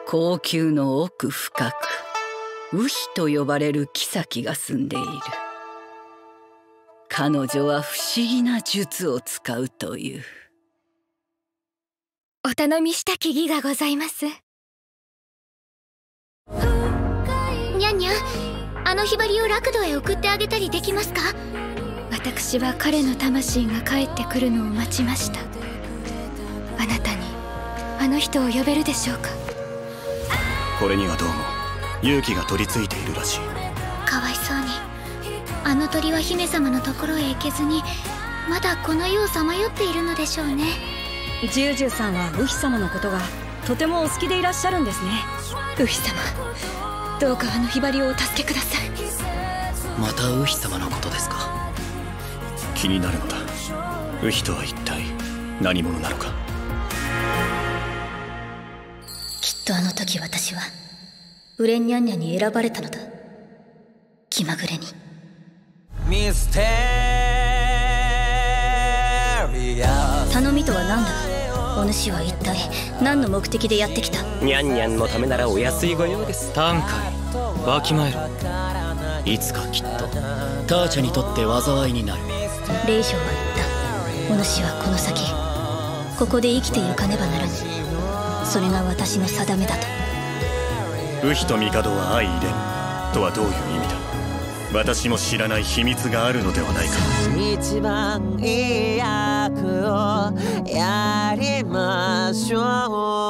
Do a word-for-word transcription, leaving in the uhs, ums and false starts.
後宮の奥深くウヒと呼ばれる妃が住んでいる。彼女は不思議な術を使うという。 お頼みしたき儀がございます。にゃんにゃん、あのひばりをラクドへ送ってあげたりできますか？私は彼の魂が帰ってくるのを待ちました。あなたにあの人を呼べるでしょうか？ これにはどうも勇気が取り付いているらしい。 かわいそうに。あの鳥は姫様のところへ行けずにまだこの世をさまよっているのでしょうね。 ジュージューさんはウヒ様のことがとてもお好きでいらっしゃるんですね。 ウヒ様、どうかあのひばりをお助けください。 またウヒ様のことですか？ 気になるのだ。ウヒとは一体何者なのか。 きっとあの時私はウレンニャンニャに選ばれたのだ。気まぐれに。 ミステリアス。 頼みとは何だ？お主は一体何の目的でやってきた？ ニャンニャンのためならお安いご用です。 短歌わきまえろ。いつかきっとターチャにとって災いになる。 レイジョーは言った。お主はこの先ここで生きてゆかねばならぬ。それが私の定めだと。 ウヒと帝は相入れんとはどういう意味だ？私も知らない秘密があるのではないか。 一番いい役をやりましょう。